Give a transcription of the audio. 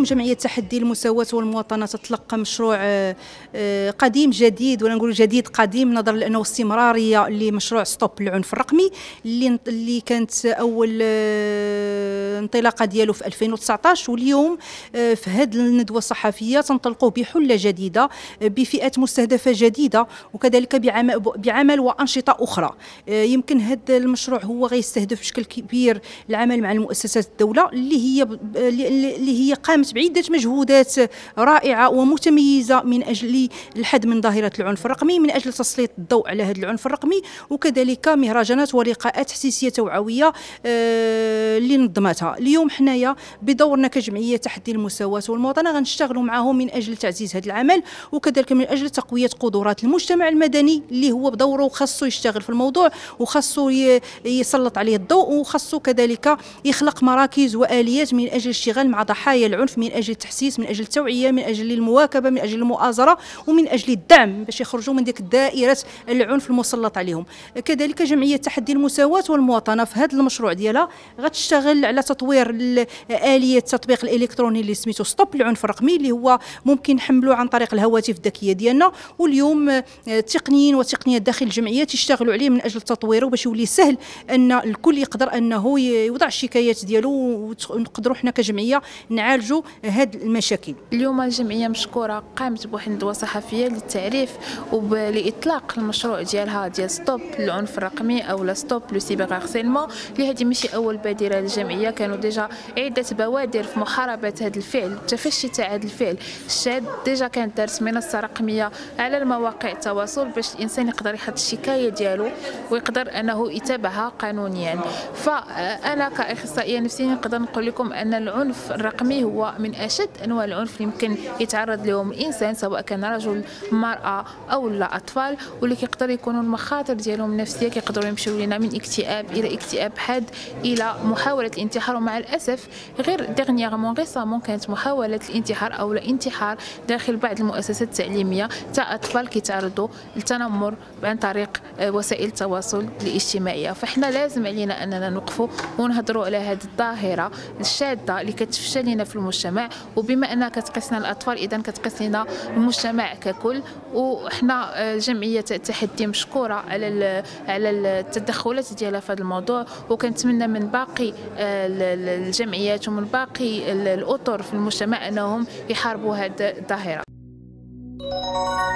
جمعية تحدي المساواة والمواطنة تتلقى مشروع قديم جديد، ولا نقول جديد قديم، نظرا لأنه استمرارية لمشروع ستوب العنف الرقمي اللي كانت أول انطلاقة ديالو في 2019. واليوم في هذه الندوة الصحفية تنطلقوا بحلة جديدة بفئات مستهدفة جديدة، وكذلك بعمل وأنشطة أخرى. يمكن هذا المشروع هو غيستهدف بشكل كبير العمل مع المؤسسات الدولة اللي هي قامت بعدة مجهودات رائعة ومتميزة من أجل الحد من ظاهرة العنف الرقمي، من أجل تسليط الضوء على هذا العنف الرقمي، وكذلك مهرجانات ولقاءات تحسيسية توعوية اللي نظمتها. اليوم حنايا بدورنا كجمعية تحدي المساواة والمواطنة غنشتغلوا معهم من أجل تعزيز هذا العمل، وكذلك من أجل تقوية قدرات المجتمع المدني اللي هو بدوره خاصه يشتغل في الموضوع، وخاصه يسلط عليه الضوء، وخاصه كذلك يخلق مراكز وآليات من أجل الاشتغال مع ضحايا العنف، من أجل التحسيس، من أجل التوعية، من أجل المواكبة، من أجل المؤازرة، ومن أجل الدعم باش يخرجوا من ديك دائرة العنف المسلط عليهم. كذلك جمعية تحدي المساواة والمواطنة في هذا المشروع ديالها غتشتغل على تطوير آلية التطبيق الإلكتروني اللي سميتو ستوب العنف الرقمي، اللي هو ممكن نحملوه عن طريق الهواتف الذكية ديالنا. واليوم التقنيين وتقنيات داخل الجمعيات يشتغلوا عليه من أجل تطويره باش يولي سهل أن الكل يقدر أنه يوضع الشكايات ديالو، ونقدروا حنا كجمعية نعالجوا هذه المشاكل. اليوم الجمعية مشكورة قامت بواحد الندوة صحفية للتعريف ولإطلاق المشروع ديالها ديال ستوب العنف الرقمي أو ستوب لو سيبر هارسيلمون، اللي هذه ماشي أول بادرة للجمعية، كانوا ديجا عدة بوادر في محاربة هذا الفعل، التفشي تاع هذا الفعل الشاذ. ديجا كانت دارت منصة رقمية على المواقع التواصل باش الإنسان يقدر يحط الشكاية ديالو ويقدر أنه يتابعها قانونيا. فأنا كأخصائية نفسية نقدر نقول لكم أن العنف الرقمي هو من أشد أنواع العنف اللي يمكن يتعرض لهم الإنسان، سواء كان رجل، مرأة أو لا أطفال، واللي كيقدر يكونوا المخاطر ديالهم النفسية كيقدروا يمشيو لنا من اكتئاب إلى اكتئاب حاد إلى محاولة الانتحار. ومع الأسف غير ديغنيغمون ريسامون كانت محاولة الانتحار أو الانتحار داخل بعض المؤسسات التعليمية تاع أطفال كيتعرضوا للتنمر عن طريق وسائل التواصل الاجتماعي. فإحنا لازم علينا أننا نوقفوا ونهضروا على هذه الظاهرة الشاذة اللي كتفشى لنا في المجتمع، وبما أنها كتقيسنا الأطفال إذا كتقيسنا المجتمع ككل. وإحنا جمعية تحدي مشكورة على التدخلات ديالها في هذا الموضوع، وكنتمنى من باقي الجمعيات ومن باقي الأطر في المجتمع أنهم يحاربوا هذه الظاهرة.